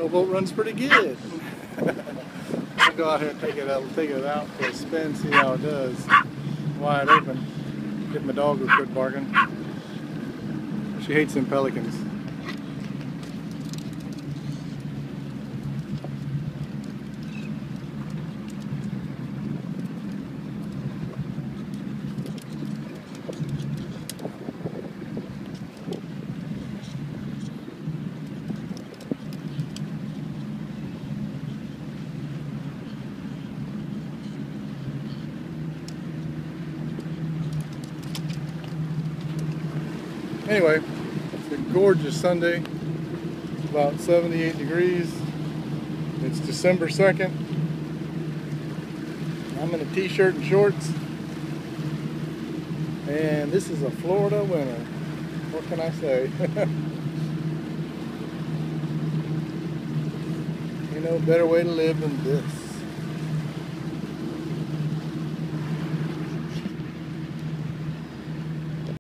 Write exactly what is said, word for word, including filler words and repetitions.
Towboat runs pretty good. I'll go out here and take it out, take it out for a spin, see how it does. Wide open. Get my dog to quit barking. She hates them pelicans. Anyway, it's a gorgeous Sunday. It's about seventy-eight degrees. It's December second. I'm in a t-shirt and shorts. And this is a Florida winter. What can I say? You know, better way to live than this.